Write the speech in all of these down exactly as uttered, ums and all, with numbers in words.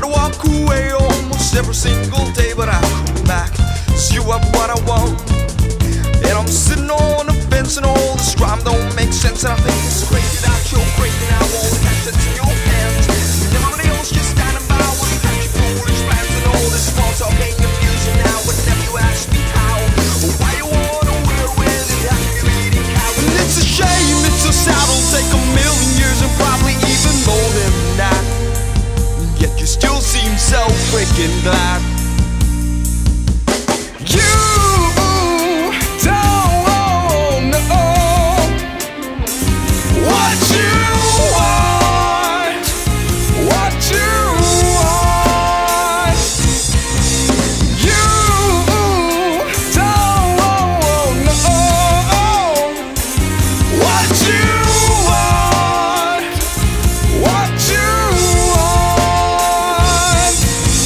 to walk away almost every single day, but I come back, 'cause you have what I want. And I'm sitting on the fence and all this crime don't make sense. And I think it's crazy that you're crazy and I won't catch it in your hands. And everybody else just standing by when you catch your foolish plans. And all this small talk ain't amusing now. Whenever you ask me how or why you wanna wear with it, how you eating cow. And it's a shame, it's so sad, it'll take a million years and probably even more than that. Yet you still seem so freaking glad. You what you want, what you want. You don't know what you want, what you want.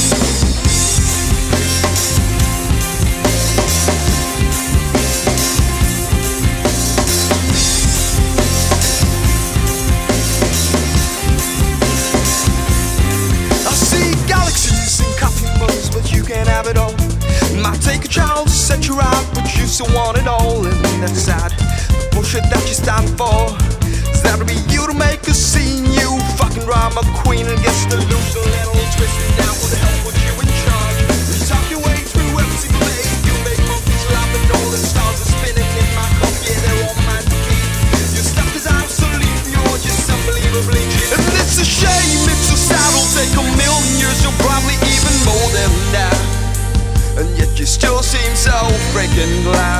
I see galaxies and coffee mugs, but you can't have it all. Might take a child to set you right, but you still want it all. And that's sad, the bullshit that you stand for is that to be you to make a scene. You fucking drama queen and gets the loose a little twisted down. What the hell put you in charge? You talk your way through every single day. You make monkeys laugh and all the stars are spinning in my cup. Yeah, they're all mad to keep. Your stuff is obsolete and you're just unbelievably cheap. And it's a shame, it's so sad, it'll take a million years or probably even more than that. And yet you still seem so freaking glad.